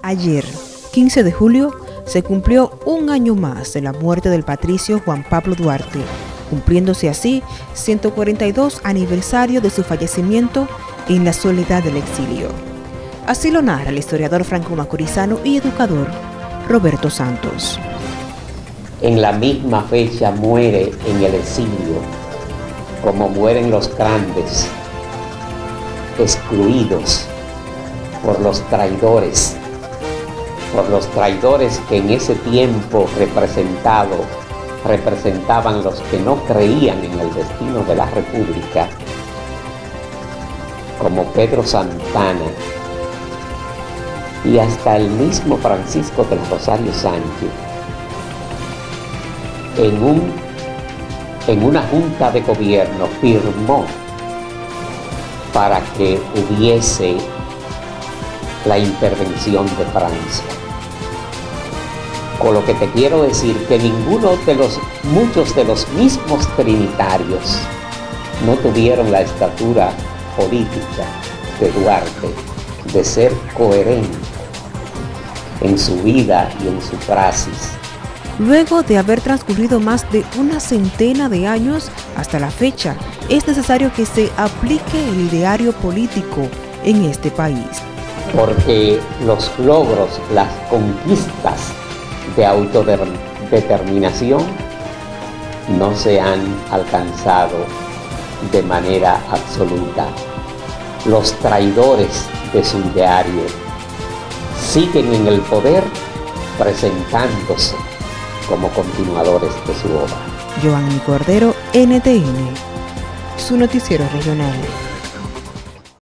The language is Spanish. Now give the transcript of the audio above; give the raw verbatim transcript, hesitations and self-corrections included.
Ayer, quince de julio, se cumplió un año más de la muerte del patricio Juan Pablo Duarte, cumpliéndose así ciento cuarenta y dos aniversario de su fallecimiento en la soledad del exilio. Así lo narra el historiador franco-macorizano y educador Roberto Santos. En la misma fecha muere en el exilio, como mueren los grandes, excluidos por los traidores, por los traidores que en ese tiempo representado, representaban los que no creían en el destino de la República, como Pedro Santana y hasta el mismo Francisco del Rosario Sánchez, en, un, en una junta de gobierno firmó para que hubiese la intervención de Francia. Con lo que te quiero decir que ninguno de los, muchos de los mismos trinitarios no tuvieron la estatura política de Duarte, de ser coherente en su vida y en su praxis. Luego de haber transcurrido más de una centena de años hasta la fecha, es necesario que se aplique el ideario político en este país. Porque los logros, las conquistas de autodeterminación no se han alcanzado de manera absoluta. Los traidores de su ideario siguen en el poder presentándose como continuadores de su obra. Joanny Cordero, N T N, su noticiero regional.